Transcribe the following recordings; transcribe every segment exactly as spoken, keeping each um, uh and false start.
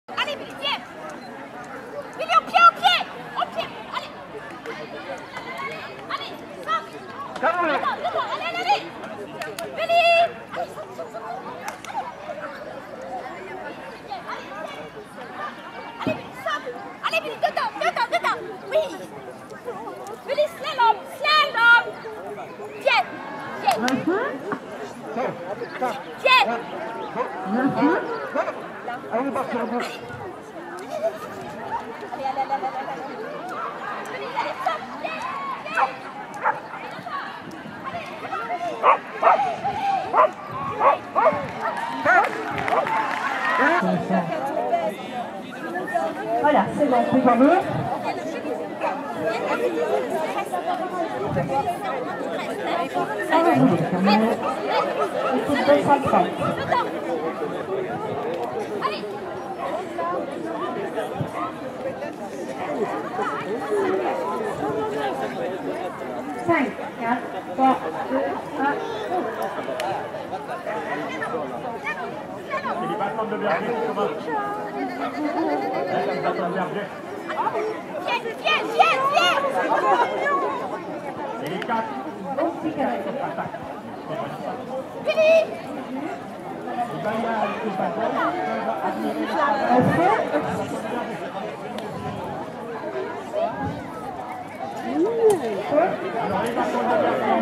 Allez, Billy, viens. Billy, au pied, au pied. Au pied, allez. Allez, saute. Dedans, dedans, allez, allez, allez. Billy. Allez, saute, saute, saute. Allez, allez, Billy, saute. Allez, Billy, dedans, dedans, dedans. Oui. Billy, slalom, slalom. Viens, viens. Viens. Allez, partir en bouche. Allez, allez, allez, allez, allez. Billy, allez, saute. Viens, viens. Voilà, c'est bon, on peut y aller. Ça va, c'est terminé. C'est deux cent trente. cinq, quatre, trois, deux, un. C'est les bâtons de berger, comment? Les bâtons de berger. Viens, viens, viens, viens. Et les quatre. Billy. Les baillards et les bâtons peuvent admirer la alors les bâtons de berger.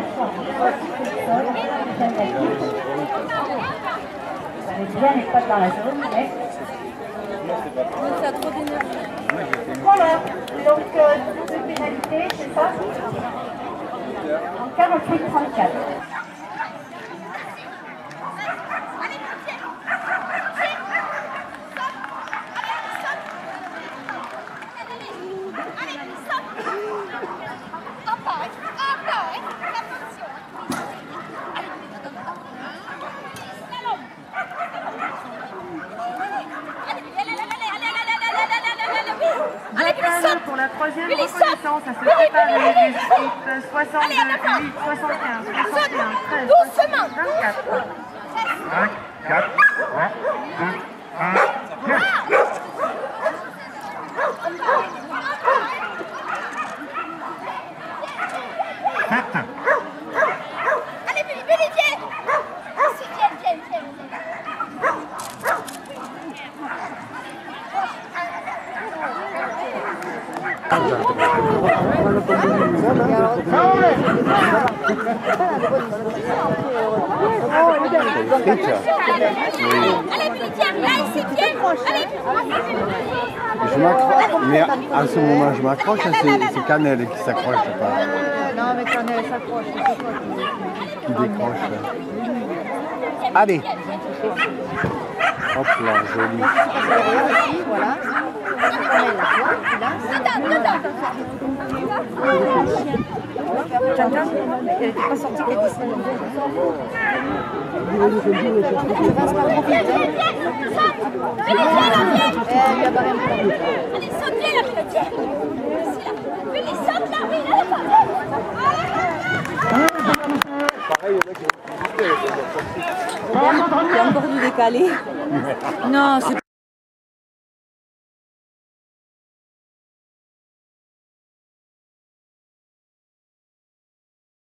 Vous allez bien être pas dans la zone, mais... Ça a trop d'énergie. Voilà, donc euh, deux pénalités, c'est ça? En quarante-huit trente-quatre. Pour la troisième reconnaissance, à se préparer les équipes soixante-deux, huit, soixante et un, soixante et un, treize, vingt-quatre. cinq, quatre, trois, deux, un, viens. sept. Allez, Billy, Billy, viens. Ici, viens, viens, viens. Allez, Billy, viens, là, ici, viens. Allez. Je m'accroche, mais à ce moment je m'accroche, c'est Cannelle qui s'accroche, pas. Non, mais Cannelle s'accroche, c'est toi Qui décroche. Allez. Hop là, joli. Voilà. Dedans, dedans. Tata, elle n'était pas sortie qu'elle disait. Viens, viens, viens. Saute. Billy, viens, là, viens. Allez, saute, viens, là, Billy, viens. Billy, saute, là, oui, là, là, Pareil, le mec, Il y a encore du décalé. Non, c'est